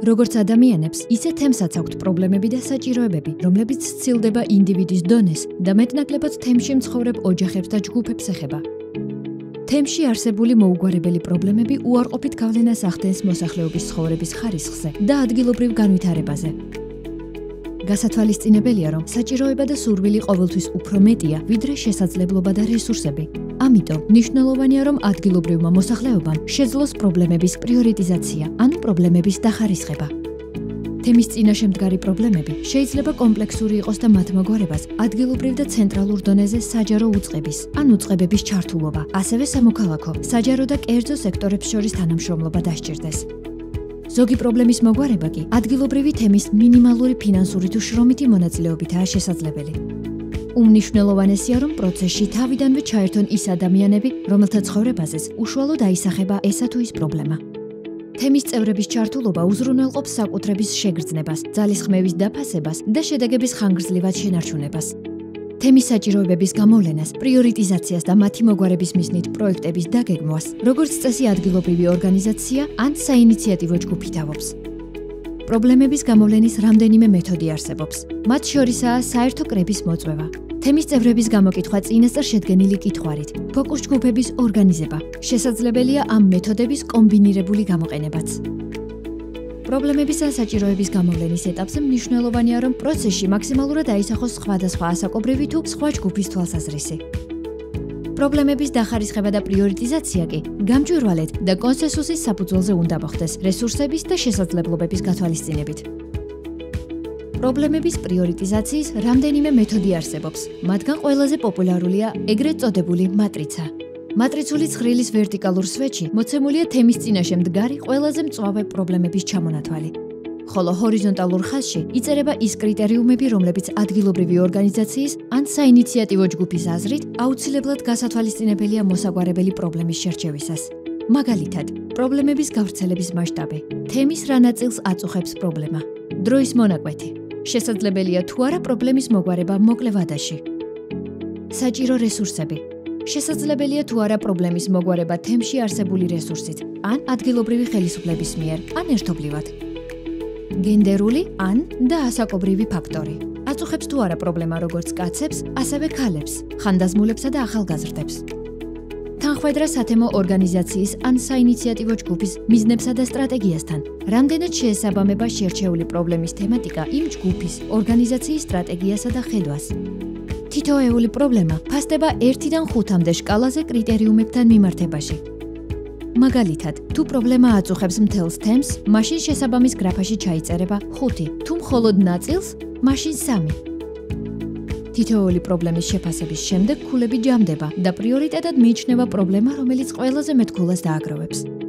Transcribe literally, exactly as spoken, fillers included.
როგორც ადამიანებს, ისე თემსაც აქვთ პრობლემები და საჭიროებები, რომლებიც სცილდება ინდივიდის დონეს და მეტნაკლებად თემში მცხოვრებ ოჯახებს და ჯგუფებს ეხება. თემში არსებული მოუგვარებელი პრობლემები უარყოფით გავლენას ახდენს მოსახლეობის ცხოვრების ხარისხზე და ადგილობრივ განვითარებაზე. გასათვალისწინებელია, რომ საჭიროება და სურვილი ყოველთვის უფრო მეტია, ვიდრე შესაძლებლობა და რესურსები. ამიტომ მნიშვნელოვანია, რომ ადგილობრივმა მოსახლეობამ შეძლოს პრობლემების პრიორიტიზაცია, ანუ პრობლემების დახარისხება. თემის წინაშე მდგარი პრობლემები შეიძლება კომპლექსური იყოს და მათ მოგვარებას ადგილობრივ და ცენტრალურ დონეზე საჯარო უწყების, ან უწყებების ჩართულობა, ასევე სამოქალაქო, საჯარო და კერძო სექტორებს შორის თანამშრომლობა დასჭირდეს. ზოგი პრობლემის მოგვარება კი ადგილობრივი თემის მინიმალური ფინანსური თუ შრომითი მონაწილეობითაა შესაძლებელი. უმნიშვნელოვანესია, რომ პროცესში თავიდანვე ჩაერთონ ის ადამიანები, რომელთა ცხოვრებაზეც უშუალოდ აისახება ესა თუ ის პრობლემა. თემის წევრების ჩართულობა უზრუნველყოფს საკუთრების შეგრძნებას, ძალისხმევის დაფასებას და შედეგების ხანგრძლივად შენარჩუნებას. თემის საჭიროებების გამოვლენას, პრიორიტიზაციას და მათი მოგვარების მიზნით პროექტების დაგეგმვას, როგორც წესი ადგილობრივი ორგანიზაცია ან საინიციატივო ჯგუფი თავობს. პრობლემების გამოვლენის რამდენიმე მეთოდი არსებობს. მათ შორისაა საერთო კრების მოწვევა, თემის წევრების გამოკითხვა წინასწარ შედგენილი კითხვარით, ფოკუს ჯგუფების ორგანიზება. შესაძლებელია ამ მეთოდების კომბინირებული გამოყენებაც. პრობლემების ან საჭიროების გამოვლენის ეტაპზე მნიშვნელოვანია, რომ პროცესში მაქსიმალურად აისახოს სხვადასხვა ასაკობრივი თუ სხვა ჯგუფის თვალსაზრისი. პრობლემების დახარისხება და პრიორიტიზაცია კი გამჭვირვალედ და კონსენსუსის საფუძველზე უნდა მოხდეს რესურსების და შესაძლებლობების გათვალისწინებით. პრობლემების პრიორიტიზაციის რამდენიმე მეთოდი არსებობს. მათგან ყველაზე პოპულარულია ეგრეთ წოდებული მატრიცა. მატრიცული ცხრილის ვერტიკალურ სვეტში მოცემულია თემის წინაშე მდგარი ყველაზე მწვავე პრობლემების ჩამონათვალი. ხოლო ჰორიზონტალურ ხაზში იწერება ის კრიტერიუმები, რომლებიც ადგილობრივი ორგანიზაციის ან საინიციატივო ჯგუფის აზრით აუცილებლად გასათვალისწინებელია მოსაგვარებელი პრობლემის შერჩევისას. მაგალითად, პრობლემების გავრცელების მასშტაბი, თემის რა ნაწილს აწუხებს პრობლემა, დროის მონაკვეთი, შესაძლებელია თუ არა პრობლემის მოგვარება მოკლე ვადაში. საჭირო რესურსები, შესაძლებელია თუ არა პრობლემის მოგვარება თემში არსებული რესურსით, ან ადგილობრივი ხელისუფლების მიერ, ან ერთობლივად. გენდერული ან და ასაკობრივი ფაქტორი. აწუხებს თუ არა პრობლემა როგორც კაცებს, ასევე ქალებს, ხანდაზმულებსა და ახალგაზრდებს. თანხმედრა სათემო ორგანიზაციის ან საინიციატივო ჯგუფის მიზნებსა და სტრატეგიასთან, რამდენად შეესაბამება შერჩეული პრობლემის თემატიკა იმ ჯგუფის, ორგანიზაციის სტრატეგიასა და ხედვას. თითოეული პრობლემა ფასდება ერთიდან ხუთამდე შკალაზე კრიტერიუმებთან მიმართებაში. მაგალითად, თუ პრობლემა აწუხებს მთელს თემს, მაშინ შესაბამის გრაფაში ჩაიწერება ხუთი, თუ მხოლოდ ნაწილს, მაშინ სამი. თითოეული პრობლემის შეფასების შემდეგ ქულები ჯამდება და პრიორიტეტად მიიჩნევა პრობლემა, რომელიც ყველაზე მეტ ქულას დააგროვებს.